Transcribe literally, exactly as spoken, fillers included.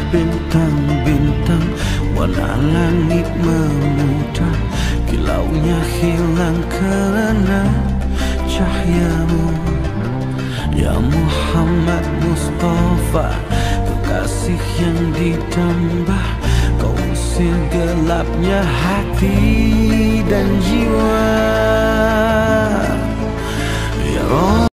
bintang-bintang, warna langit memudar, kilaunya hilang karena cahayamu. Ya Muhammad Mustafa, kekasih yang ditambah, kau usir gelapnya hati dan jiwa. Ya